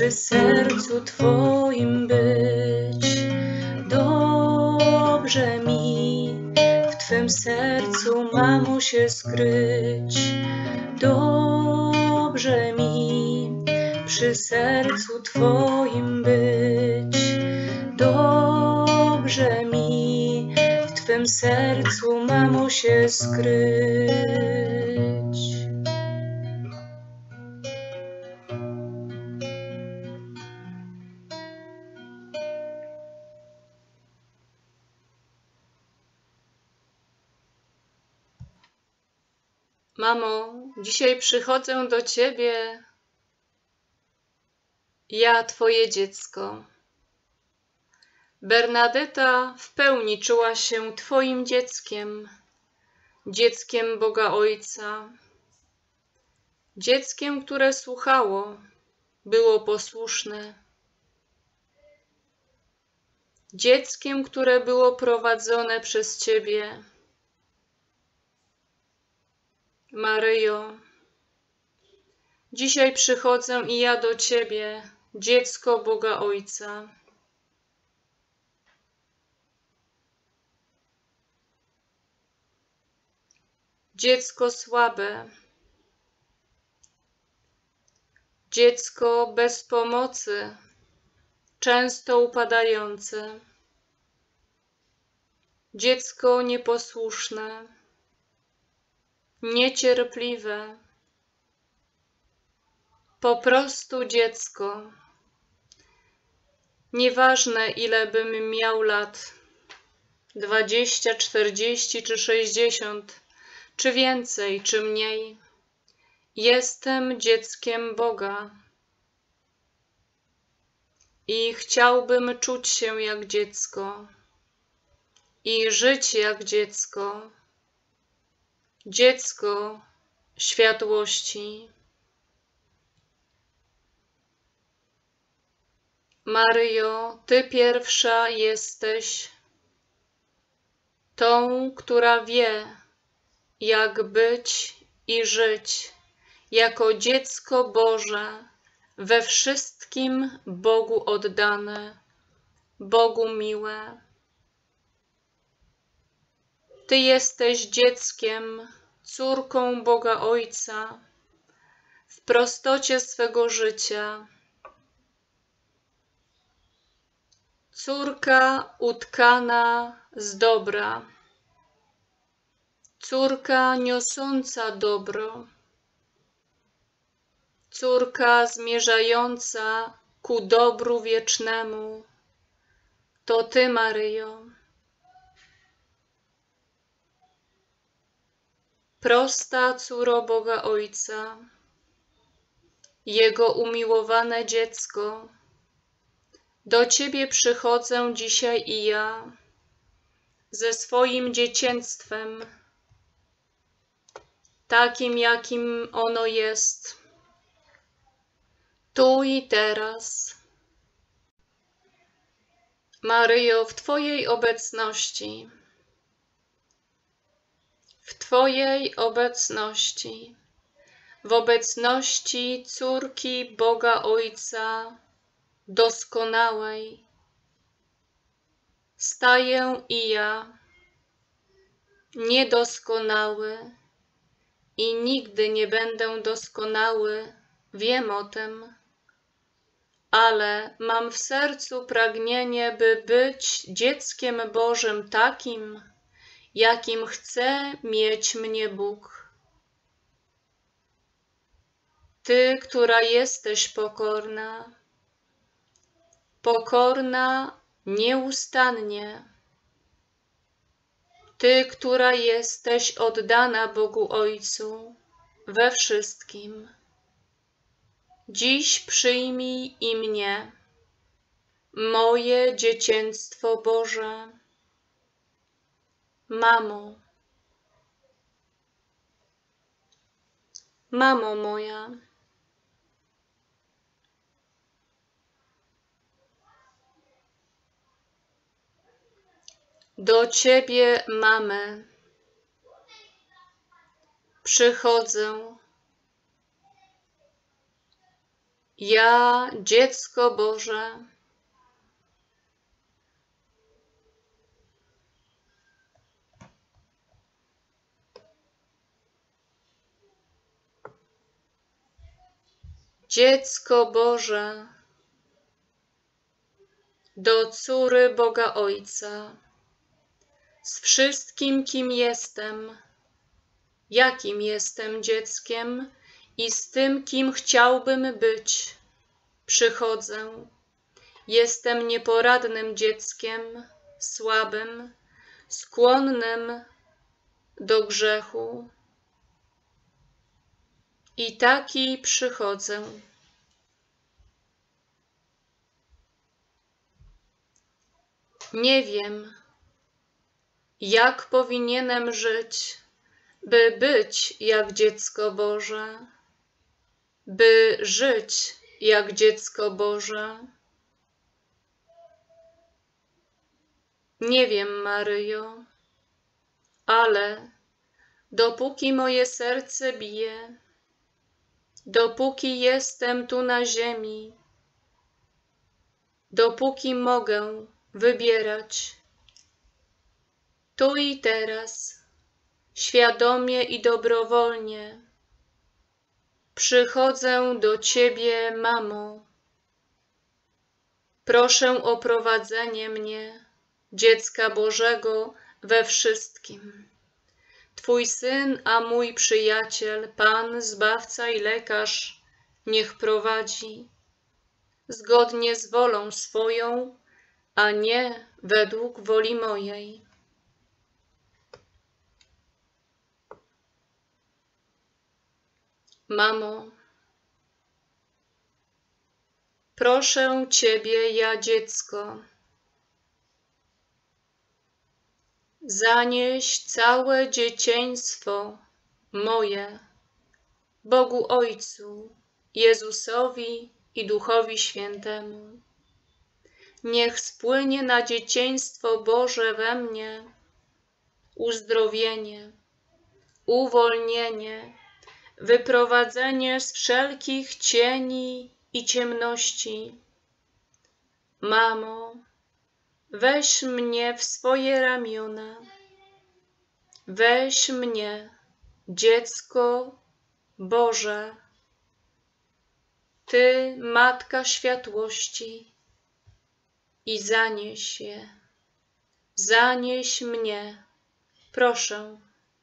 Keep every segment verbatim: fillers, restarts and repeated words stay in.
przy sercu Twoim być. Dobrze mi w Twym sercu, mamo, się skryć. Dobrze mi przy sercu Twoim być. Dobrze mi w Twym sercu, mamo, się skryć. Mamo, dzisiaj przychodzę do Ciebie, ja, Twoje dziecko. Bernadeta w pełni czuła się Twoim dzieckiem, dzieckiem Boga Ojca, dzieckiem, które słuchało, było posłuszne, dzieckiem, które było prowadzone przez Ciebie. Maryjo, dzisiaj przychodzę i ja do Ciebie, dziecko Boga Ojca. Dziecko słabe, dziecko bez pomocy, często upadające, dziecko nieposłuszne, niecierpliwe, po prostu dziecko. Nieważne, ile bym miał lat, dwadzieścia, czterdzieści czy sześćdziesiąt, czy więcej, czy mniej, jestem dzieckiem Boga i chciałbym czuć się jak dziecko i żyć jak dziecko, dziecko światłości. Maryjo, Ty pierwsza jesteś tą, która wie, jak być i żyć jako dziecko Boże, we wszystkim Bogu oddane, Bogu miłe. Ty jesteś dzieckiem, córką Boga Ojca, w prostocie swego życia. Córka utkana z dobra, córka niosąca dobro, córka zmierzająca ku dobru wiecznemu. To Ty, Maryjo. Prosta córo Boga Ojca, Jego umiłowane dziecko, do Ciebie przychodzę dzisiaj i ja, ze swoim dziecięctwem, takim jakim ono jest, tu i teraz. Maryjo, w Twojej obecności, w Twojej obecności, w obecności córki Boga Ojca doskonałej, staję i ja, niedoskonały i nigdy nie będę doskonały, wiem o tym, ale mam w sercu pragnienie, by być dzieckiem Bożym takim, jakim chce mieć mnie Bóg. Ty, która jesteś pokorna, pokorna nieustannie. Ty, która jesteś oddana Bogu Ojcu we wszystkim. Dziś przyjmij i mnie, moje dziecięctwo Boże. Mamo, mamo moja, do Ciebie, mamy, przychodzę Ja, dziecko Boże, dziecko Boże, do córy Boga Ojca, z wszystkim, kim jestem, jakim jestem dzieckiem i z tym, kim chciałbym być, przychodzę. Jestem nieporadnym dzieckiem, słabym, skłonnym do grzechu. I taki przychodzę. Nie wiem, jak powinienem żyć, by być jak dziecko Boże, by żyć jak dziecko Boże. Nie wiem, Maryjo, ale dopóki moje serce bije, dopóki jestem tu na ziemi, dopóki mogę wybierać, tu i teraz, świadomie i dobrowolnie, przychodzę do Ciebie, Mamo. Proszę o prowadzenie mnie, dziecka Bożego, we wszystkim. Twój Syn, a mój przyjaciel, Pan, Zbawca i Lekarz, niech prowadzi zgodnie z wolą swoją, a nie według woli mojej. Mamo, proszę Ciebie, ja dziecko, zanieś całe dzieciństwo moje Bogu Ojcu, Jezusowi i Duchowi Świętemu. Niech spłynie na dzieciństwo Boże we mnie uzdrowienie, uwolnienie, wyprowadzenie z wszelkich cieni i ciemności. Mamo, weź mnie w swoje ramiona, weź mnie, dziecko Boże, Ty, Matka Światłości, i zanieś je, zanieś mnie, proszę.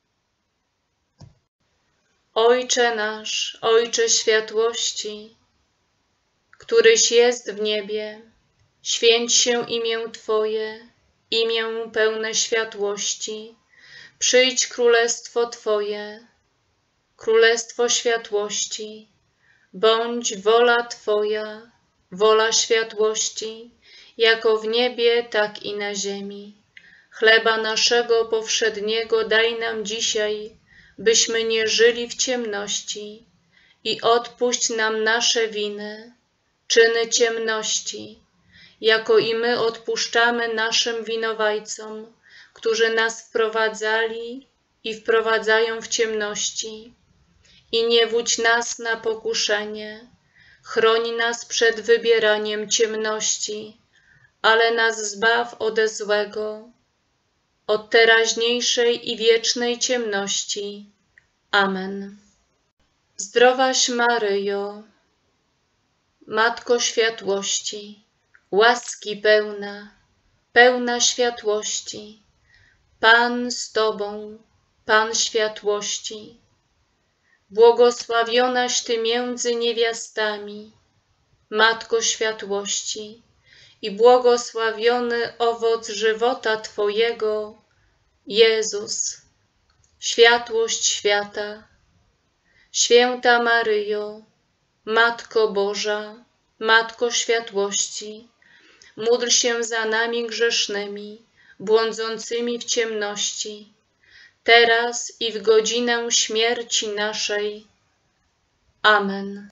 Ojcze nasz, Ojcze Światłości, któryś jest w niebie, święć się imię Twoje, imię pełne światłości. Przyjdź królestwo Twoje, królestwo światłości. Bądź wola Twoja, wola światłości, jako w niebie, tak i na ziemi. Chleba naszego powszedniego daj nam dzisiaj, byśmy nie żyli w ciemności, i odpuść nam nasze winy, czyny ciemności, jako i my odpuszczamy naszym winowajcom, którzy nas wprowadzali i wprowadzają w ciemności. I nie wódź nas na pokuszenie, chroń nas przed wybieraniem ciemności, ale nas zbaw ode złego, od teraźniejszej i wiecznej ciemności. Amen. Zdrowaś Maryjo, Matko Światłości, łaski pełna, pełna światłości, Pan z Tobą, Pan światłości, błogosławionaś Ty między niewiastami, Matko Światłości, i błogosławiony owoc żywota Twojego, Jezus, światłość świata. Święta Maryjo, Matko Boża, Matko Światłości, módl się za nami grzesznymi, błądzącymi w ciemności, teraz i w godzinę śmierci naszej. Amen.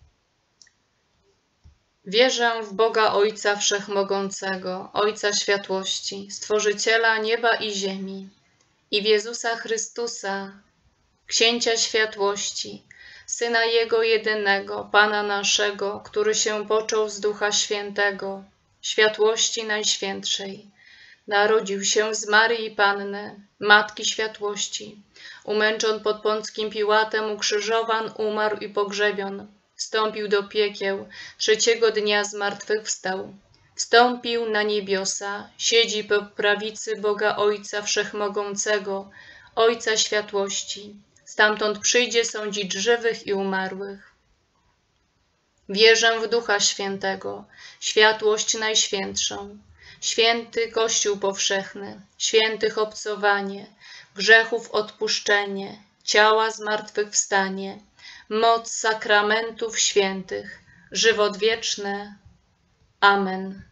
Wierzę w Boga Ojca Wszechmogącego, Ojca Światłości, Stworzyciela nieba i ziemi, i w Jezusa Chrystusa, Księcia Światłości, Syna Jego jedynego, Pana naszego, który się począł z Ducha Świętego, światłości najświętszej. Narodził się z Maryi Panny, Matki Światłości. Umęczon pod Pąckim Piłatem, ukrzyżowan, umarł i pogrzebion. Wstąpił do piekieł, trzeciego dnia zmartwychwstał. Wstąpił na niebiosa, siedzi po prawicy Boga Ojca Wszechmogącego, Ojca Światłości. Stamtąd przyjdzie sądzić żywych i umarłych. Wierzę w Ducha Świętego, światłość najświętszą, święty Kościół powszechny, świętych obcowanie, grzechów odpuszczenie, ciała zmartwychwstanie, moc sakramentów świętych, żywot wieczny. Amen.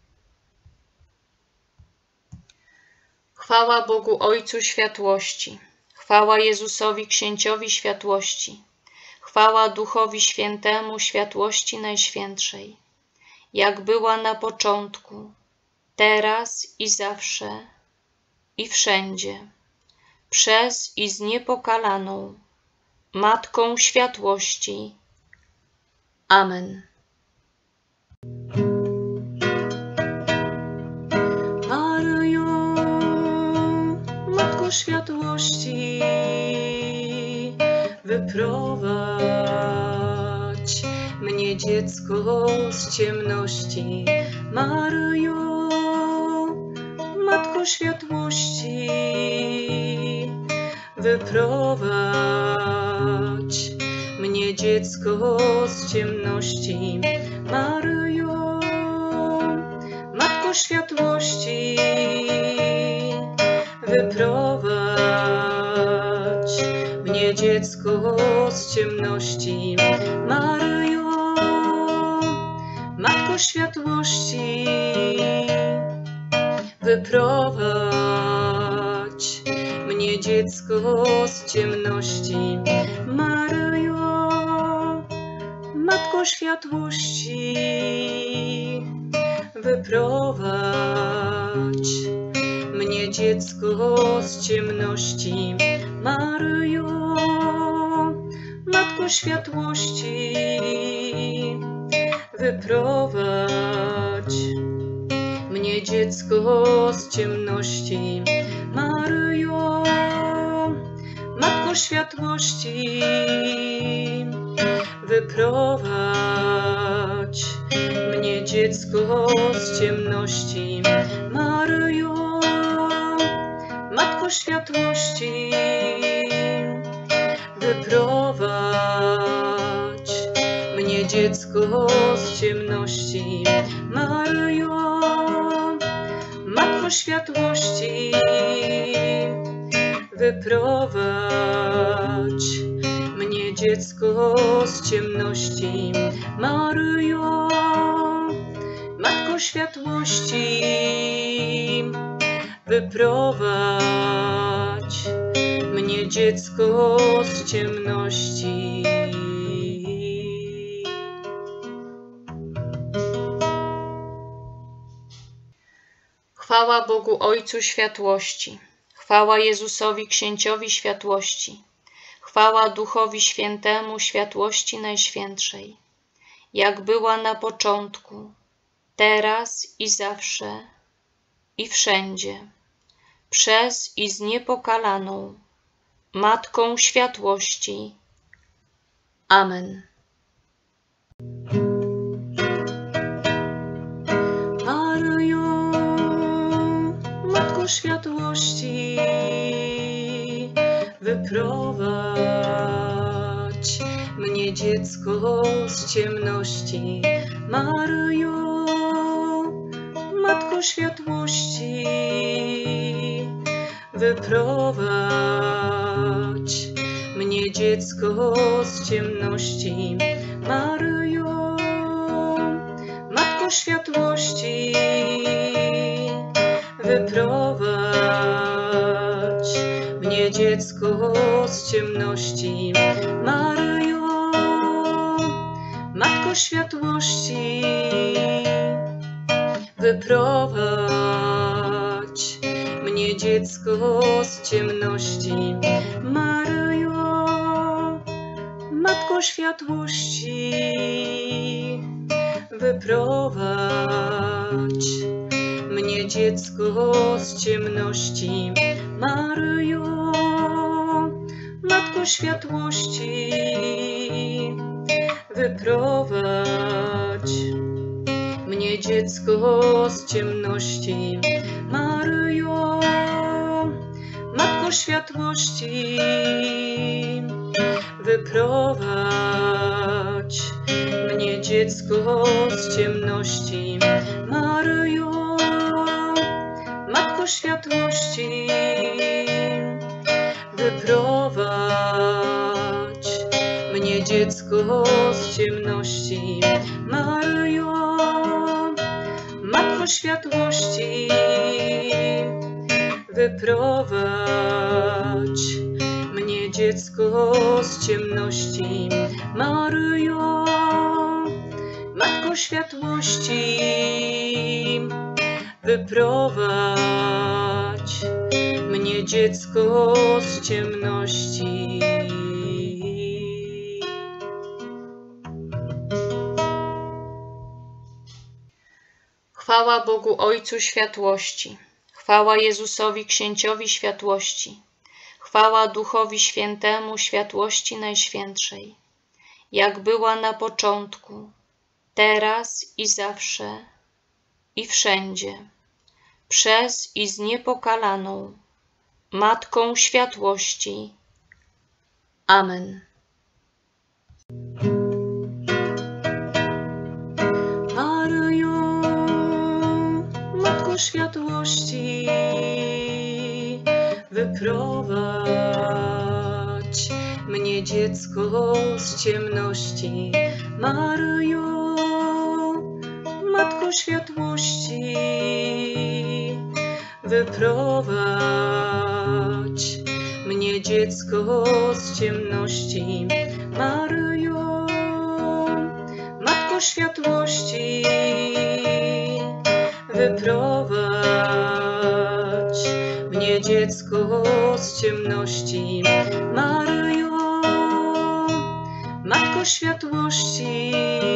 Chwała Bogu Ojcu Światłości, chwała Jezusowi Księciowi Światłości, chwała Duchowi Świętemu Światłości Najświętszej, jak była na początku, teraz i zawsze, i wszędzie, przez i z niepokalaną Matką Światłości. Amen. Maryjo, Matko Światłości, wyprowadź mnie, dziecko, z ciemności. Maryjo, Matko Światłości, wyprowadź mnie, dziecko, z ciemności. Maryjo, Matko Światłości, wyprowadź mnie, dziecko, z ciemności. Maryjo, Matko Światłości, wyprowadź mnie, dziecko, z ciemności. Maryjo, Matko Światłości, wyprowadź mnie, dziecko, z ciemności. Maryjo, Matko Światłości, wyprowadź mnie, dziecko, z ciemności. Maryjo, Matko Światłości, wyprowadź mnie, dziecko, z ciemności. Maryjo, Matko Światłości, wyprowadź mnie, dziecko, z ciemności. Maryjo, Matko Światłości, wyprowadź mnie, dziecko, z ciemności. Maryjo, Matko Światłości, wyprowadź mnie, dziecko, z ciemności. Chwała Bogu Ojcu Światłości, chwała Jezusowi Księciowi Światłości, chwała Duchowi Świętemu Światłości Najświętszej, jak była na początku, teraz i zawsze, i wszędzie, przez i z niepokalaną Matką Światłości. Amen. Maryjo, Matko Światłości, wyprowadź mnie, dziecko, z ciemności. Maryjo, Matko Światłości, wyprowadź mnie, dziecko, z ciemności. Maryjo, Matko Światłości, wyprowadź mnie, dziecko, z ciemności. Maryjo, Matko Światłości, wyprowadź mnie, dziecko, z ciemności. Maryjo, Matko Matko światłości, wyprowadź mnie, dziecko, z ciemności. Maryjo, Matko światłości, wyprowadź mnie, dziecko, z ciemności. Maryjo, Matko światłości, wyprowadź mnie, dziecko, z ciemności. Maryjo, Matko światłości, wyprowadź mnie, dziecko, z ciemności. Maryjo, Matko światłości, wyprowadź mnie, dziecko, z ciemności. Maryjo, Matko światłości, wyprowadź mnie, dziecko, z ciemności. Chwała Bogu Ojcu światłości, chwała Jezusowi Księciowi światłości, chwała Duchowi Świętemu światłości najświętszej, jak była na początku, teraz i zawsze, i wszędzie, przez i z niepokalaną Matką światłości. Amen. Maryjo, Matko światłości, wyprowadź mnie, dziecko, z ciemności. Maryjo, Matko światłości, wyprowadź mnie, dziecko, z ciemności. Maryjo, Matko światłości, wyprowadź mnie, dziecko, z ciemności. Maryjo, Matko światłości,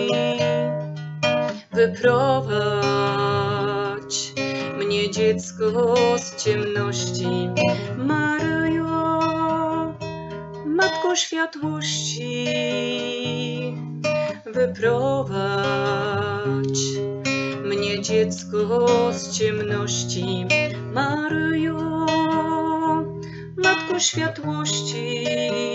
wyprowadź mnie, dziecko, z ciemności. Maryjo, Matko światłości, wyprowadź mnie, dziecko, z ciemności. Maryjo, Matko światłości,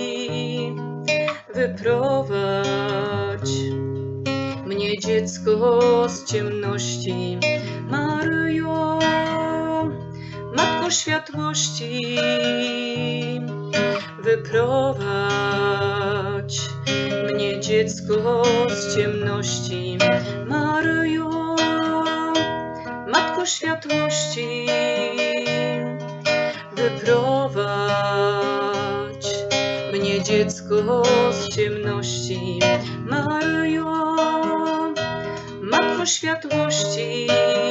wyprowadź mnie, dziecko, z ciemności. Maryjo, Matko światłości, wyprowadź mnie, dziecko, z ciemności. Maryjo, Matko światłości, wyprowadź mnie, dziecko, z ciemności. Maryjo, Matko światłości,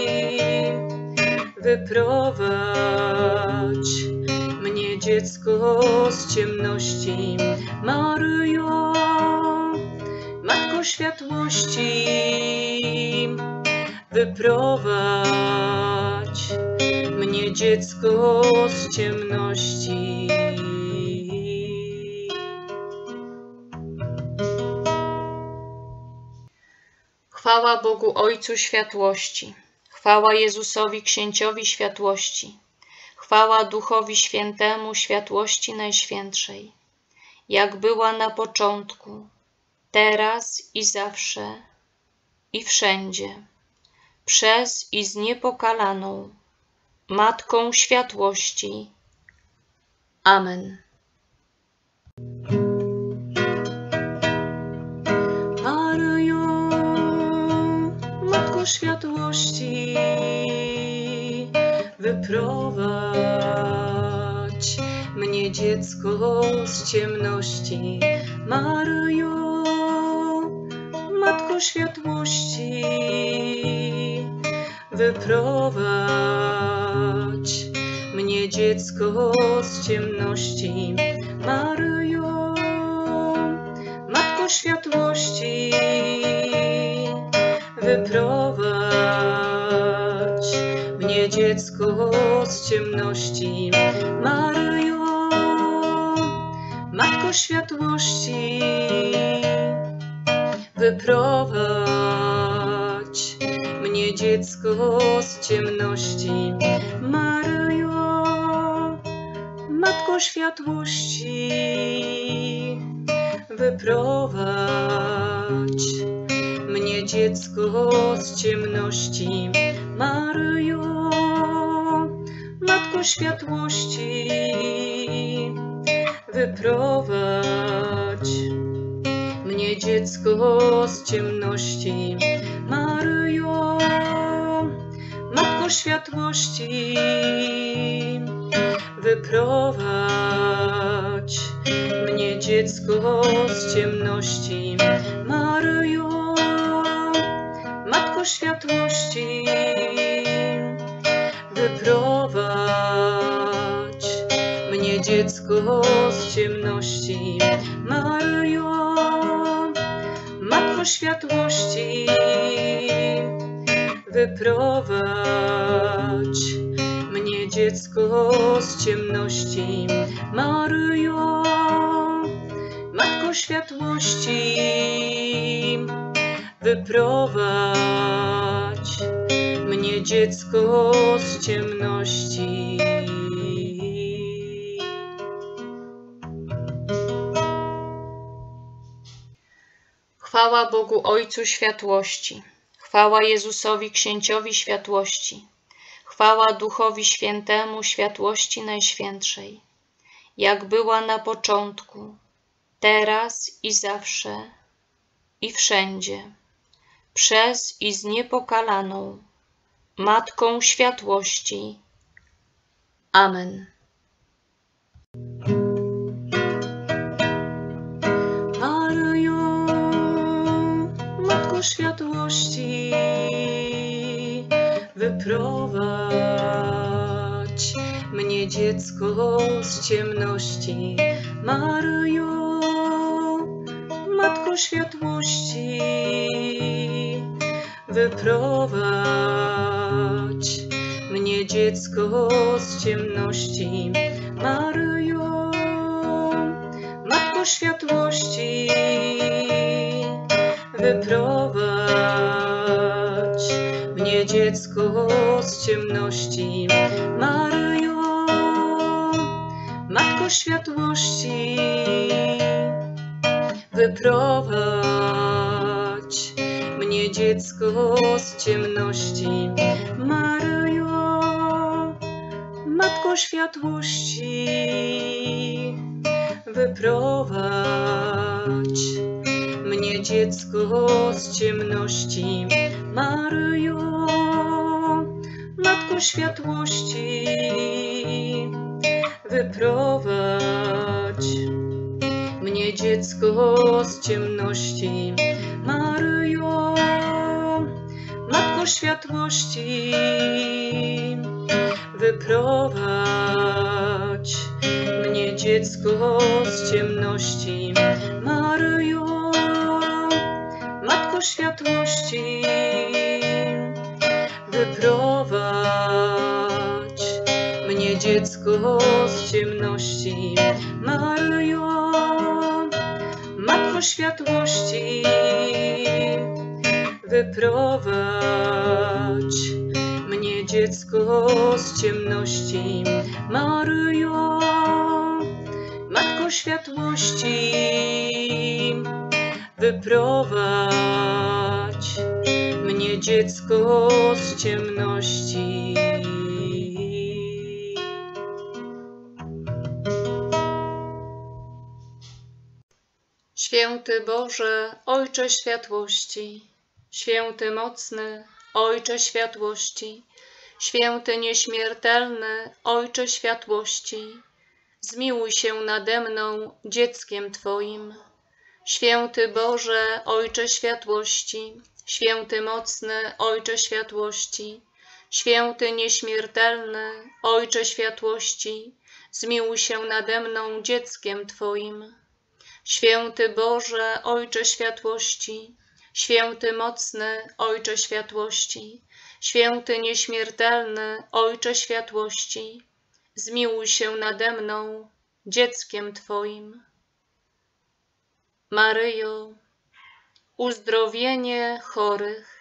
wyprowadź mnie, dziecko, z ciemności. Maryjo, Matko światłości, wyprowadź mnie, dziecko, z ciemności. Chwała Bogu Ojcu światłości, chwała Jezusowi Księciowi światłości, chwała Duchowi Świętemu światłości najświętszej, jak była na początku, teraz i zawsze, i wszędzie, przez i z niepokalaną Matką światłości. Amen. Maryjo, Matko światłości, wyprowadź mnie, dziecko, z ciemności. Maryjo, Matko światłości, wyprowadź mnie, dziecko, z ciemności. Maryjo, Matko Matko światłości, wyprowadź mnie, dziecko, z ciemności. Maryjo, Matko światłości, wyprowadź mnie, dziecko, z ciemności. Maryjo, Matko światłości, wyprowadź mnie, dziecko, z ciemności. Maryjo, Matko światłości, wyprowadź mnie, dziecko, z ciemności. Maryjo, Matko światłości, wyprowadź mnie, dziecko, z ciemności. Maryjo, Matko światłości, wyprowadź mnie, dziecko, z ciemności. Maryjo, Matko światłości, wyprowadź mnie, dziecko, z ciemności. Maryjo, Matko światłości, wyprowadź mnie, dziecko, z ciemności. Chwała Bogu Ojcu światłości, chwała Jezusowi Księciowi światłości, chwała Duchowi Świętemu światłości najświętszej, jak była na początku, teraz i zawsze, i wszędzie, przez i z niepokalaną Matką światłości. Amen. Maryjo, Matko światłości, wyprowadź mnie, dziecko, z ciemności. Maryjo, Matko światłości, wyprowadź mnie, dziecko, z ciemności. Maryjo, Matko światłości, wyprowadź mnie, dziecko, z ciemności. Maryjo, Matko światłości, wyprowadź mnie, dziecko, z ciemności. Maryjo, Matko światłości, wyprowadź mnie, dziecko, z ciemności. Maryjo, Matko światłości, wyprowadź mnie, dziecko, z ciemności. Maryjo, Matko światłości, wyprowadź mnie, dziecko, z ciemności. Maryjo, Matko światłości, wyprowadź mnie, dziecko, z ciemności. Maryjo, Matko światłości, wyprowadź mnie, dziecko, z ciemności. Maryjo, Matko światłości, wyprowadź mnie, dziecko, z ciemności. Święty Boże, Ojcze światłości, święty mocny, Ojcze światłości, święty nieśmiertelny, Ojcze światłości, zmiłuj się nade mną, dzieckiem Twoim. Święty Boże, Ojcze światłości, święty mocny, Ojcze światłości, święty nieśmiertelny, Ojcze światłości, zmiłuj się nade mną, dzieckiem Twoim. Święty Boże, Ojcze światłości, święty mocny Ojcze światłości, święty nieśmiertelny Ojcze światłości, zmiłuj się nade mną, dzieckiem Twoim. Maryjo, uzdrowienie chorych,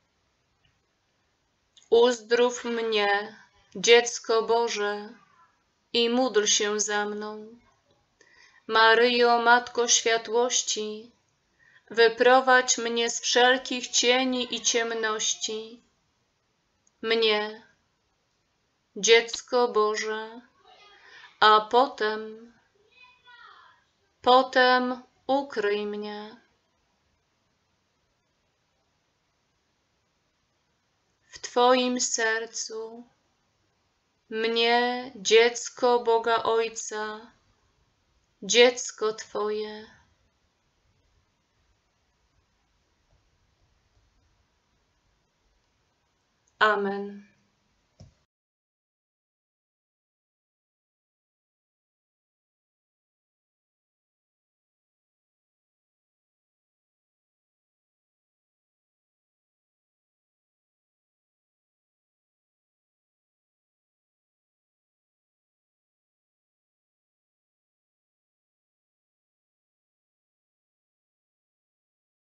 uzdrów mnie, dziecko Boże, i módl się za mną. Maryjo, Matko światłości, wyprowadź mnie z wszelkich cieni i ciemności. Mnie, dziecko Boże, a potem, potem ukryj mnie. W Twoim sercu, mnie, dziecko Boga Ojca, dziecko Twoje. Amen.